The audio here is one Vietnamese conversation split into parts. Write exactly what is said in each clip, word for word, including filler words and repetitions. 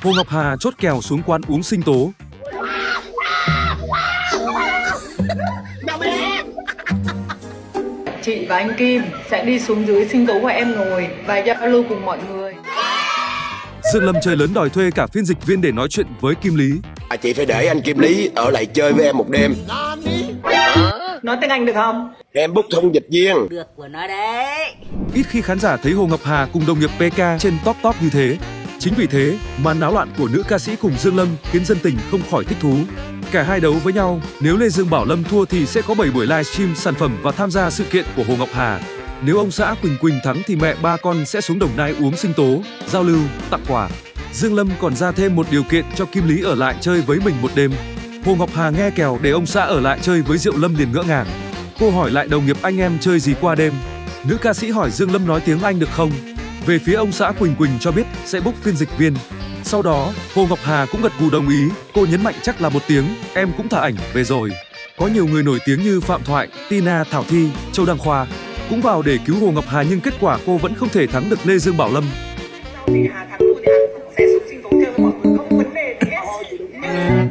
Hồ Ngọc Hà chốt kèo xuống quán uống sinh tố. Chị và anh Kim sẽ đi xuống dưới sinh tố của em ngồi và giao lưu cùng mọi người. Dương Lâm chơi lớn đòi thuê cả phiên dịch viên để nói chuyện với Kim Lý. À, chị phải để anh Kim Lý ở lại chơi với em một đêm. Nói tiếng Anh được không? Em book thông dịch viên. Được của nó đấy. Ít khi khán giả thấy Hồ Ngọc Hà cùng đồng nghiệp pê ca trên top top như thế. Chính vì thế, màn náo loạn của nữ ca sĩ cùng Dương Lâm khiến dân tình không khỏi thích thú. Cả hai đấu với nhau, nếu Lê Dương Bảo Lâm thua thì sẽ có bảy buổi livestream sản phẩm và tham gia sự kiện của Hồ Ngọc Hà. Nếu ông xã Quỳnh Quỳnh thắng thì mẹ ba con sẽ xuống Đồng Nai uống sinh tố, giao lưu, tặng quà. Dương Lâm còn ra thêm một điều kiện cho Kim Lý ở lại chơi với mình một đêm. Hồ Ngọc Hà nghe kèo để ông xã ở lại chơi với Diệu Lâm liền ngỡ ngàng. Cô hỏi lại đồng nghiệp anh em chơi gì qua đêm. Nữ ca sĩ hỏi Dương Lâm nói tiếng Anh được không? Về phía ông xã Quỳnh Quỳnh cho biết sẽ book phiên dịch viên. Sau đó, Hồ Ngọc Hà cũng gật gù đồng ý, cô nhấn mạnh chắc là một tiếng, em cũng thả ảnh về rồi. Có nhiều người nổi tiếng như Phạm Thoại, Tina, Thảo Thi, Châu Đăng Khoa cũng vào để cứu Hồ Ngọc Hà nhưng kết quả cô vẫn không thể thắng được Lê Dương Bảo Lâm. Thì Hà thắng thua thì Hà cũng sẽ xuống sinh tố chơi với mọi người, không vấn đề gì hết.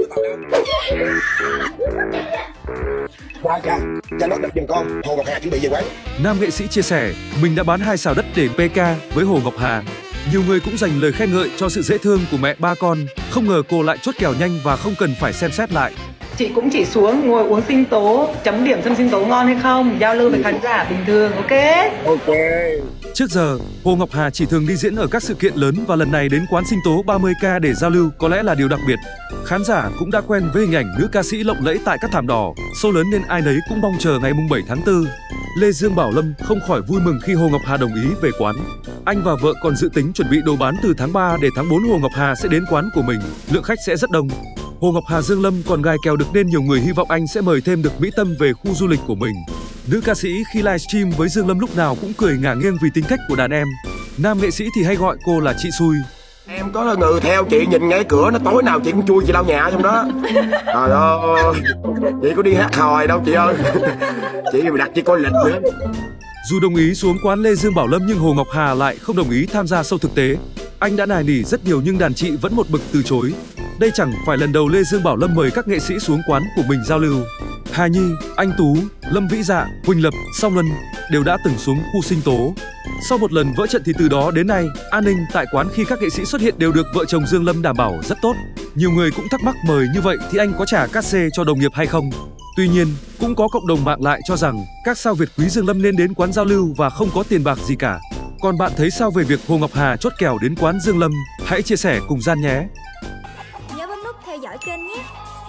Ba ca, cho nó đập giùm con, Hồ Ngọc Hà chuẩn bị về quán. Nam nghệ sĩ chia sẻ, mình đã bán hai xào đất để pê ca với Hồ Ngọc Hà. Nhiều người cũng dành lời khen ngợi cho sự dễ thương của mẹ ba con. Không ngờ cô lại chốt kèo nhanh và không cần phải xem xét lại. Chị cũng chỉ xuống ngồi uống sinh tố, chấm điểm xem sinh tố ngon hay không, giao lưu với khán giả bình thường, ok? Ok. Trước giờ, Hồ Ngọc Hà chỉ thường đi diễn ở các sự kiện lớn và lần này đến quán sinh tố ba mươi ca để giao lưu có lẽ là điều đặc biệt. Khán giả cũng đã quen với hình ảnh nữ ca sĩ lộng lẫy tại các thảm đỏ, show lớn nên ai nấy cũng mong chờ ngày bảy tháng tư. Lê Dương Bảo Lâm không khỏi vui mừng khi Hồ Ngọc Hà đồng ý về quán. Anh và vợ còn dự tính chuẩn bị đồ bán từ tháng ba để tháng bốn Hồ Ngọc Hà sẽ đến quán của mình, lượng khách sẽ rất đông. Hồ Ngọc Hà Dương Lâm còn gài kèo được nên nhiều người hy vọng anh sẽ mời thêm được Mỹ Tâm về khu du lịch của mình. Nữ ca sĩ khi livestream với Dương Lâm lúc nào cũng cười ngả nghiêng vì tính cách của đàn em. Nam nghệ sĩ thì hay gọi cô là chị xui. Em có ngừ theo chị nhìn ngay cửa nó tối nào chị cũng chui chị lau nhà trong đó. Trời ơi, chị có đi hát hò đâu chị ơi. Chị mà đặt chị coi lịch nữa. Dù đồng ý xuống quán Lê Dương Bảo Lâm nhưng Hồ Ngọc Hà lại không đồng ý tham gia show thực tế. Anh đã nài nỉ rất nhiều nhưng đàn chị vẫn một bực từ chối. Đây chẳng phải lần đầu Lê Dương Bảo Lâm mời các nghệ sĩ xuống quán của mình giao lưu. Hà Nhi, Anh Tú, Lâm Vĩ Dạ, Huỳnh Lập, Song Luân đều đã từng xuống khu sinh tố. Sau một lần vỡ trận thì từ đó đến nay, an ninh tại quán khi các nghệ sĩ xuất hiện đều được vợ chồng Dương Lâm đảm bảo rất tốt. Nhiều người cũng thắc mắc mời như vậy thì anh có trả cát xê cho đồng nghiệp hay không? Tuy nhiên, cũng có cộng đồng mạng lại cho rằng các sao Việt quý Dương Lâm nên đến quán giao lưu và không có tiền bạc gì cả. Còn bạn thấy sao về việc Hồ Ngọc Hà chốt kèo đến quán Dương Lâm? Hãy chia sẻ cùng Gian nhé! Nhớ bấm nút theo dõi kênh nhé!